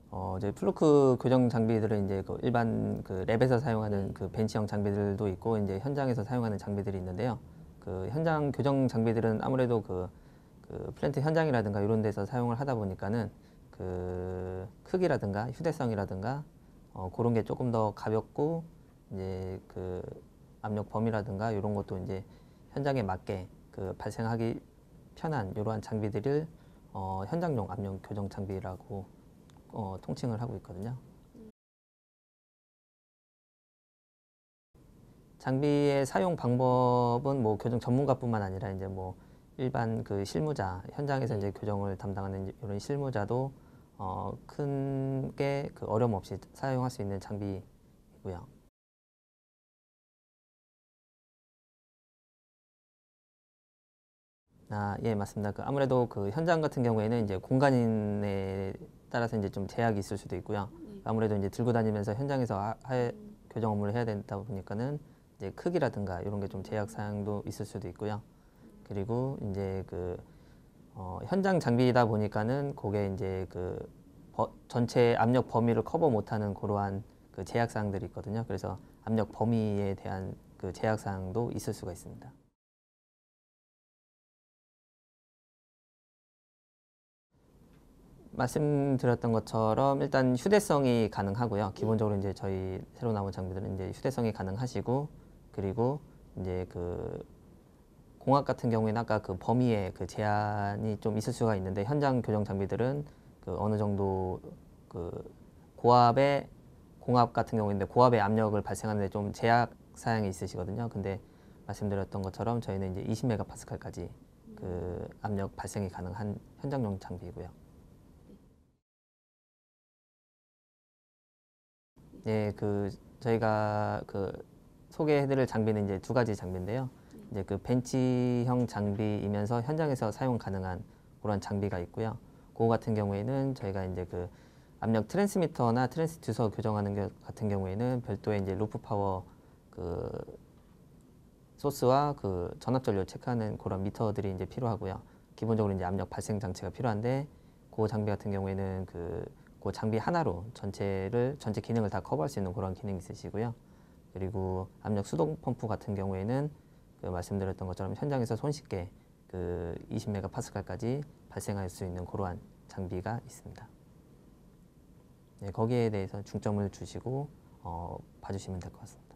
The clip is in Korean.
이제 플루크 교정 장비들은 이제 그 일반 그 랩에서 사용하는 그 벤치형 장비들도 있고 이제 현장에서 사용하는 장비들이 있는데요. 그 현장 교정 장비들은 아무래도 그 플랜트 현장이라든가 이런 데서 사용을 하다 보니까는 그 크기라든가 휴대성이라든가 그런 게 조금 더 가볍고 이제 그 압력 범위라든가 이런 것도 이제 현장에 맞게 그 발생하기 편한 이러한 장비들을 현장용 압력 교정 장비라고 통칭을 하고 있거든요. 장비의 사용 방법은 뭐 교정 전문가뿐만 아니라 이제 뭐 일반 그 실무자 현장에서 이제 교정을 담당하는 이런 실무자도 큰 게 그 어려움 없이 사용할 수 있는 장비이고요. 예, 맞습니다. 그 아무래도 그 현장 같은 경우에는 이제 공간에 따라서 이제 좀 제약이 있을 수도 있고요. 아무래도 이제 들고 다니면서 현장에서 교정 업무를 해야 된다 보니까는 이제 크기라든가 이런 게 좀 제약 사항도 있을 수도 있고요. 그리고 이제 그 현장 장비이다 보니까는 그게 이제 그 전체 압력 범위를 커버 못하는 그러한 그 제약 사항들이 있거든요. 그래서 압력 범위에 대한 그 제약 사항도 있을 수가 있습니다. 말씀드렸던 것처럼 일단 휴대성이 가능하고요. 기본적으로 이제 저희 새로 나온 장비들은 이제 휴대성이 가능하시고, 그리고 이제 그 공합 같은 경우에는 아까 그 범위에 그 제한이 좀 있을 수가 있는데 현장 교정 장비들은 그 어느 정도 그 고압의 공합 같은 경우인데 고압의 압력을 발생하는데 좀 제약 사항이 있으시거든요. 근데 말씀드렸던 것처럼 저희는 이제 20메가파스칼까지 그 압력 발생이 가능한 현장용 장비이고요. 예, 그 저희가 그 소개해드릴 장비는 이제 두 가지 장비인데요. 이제 그 벤치형 장비이면서 현장에서 사용 가능한 그런 장비가 있고요. 그거 같은 경우에는 저희가 이제 그 압력 트랜스미터나 트랜스듀서 교정하는 것 같은 경우에는 별도의 이제 루프 파워 그 소스와 그 전압 전류 체크하는 그런 미터들이 이제 필요하고요. 기본적으로 이제 압력 발생 장치가 필요한데 그 장비 같은 경우에는 그 장비 하나로 전체 기능을 다 커버할 수 있는 그런 기능이 있으시고요. 그리고 압력 수동 펌프 같은 경우에는 그 말씀드렸던 것처럼 현장에서 손쉽게 그 20메가파스칼까지 발생할 수 있는 그러한 장비가 있습니다. 네, 거기에 대해서 중점을 주시고 봐주시면 될 것 같습니다.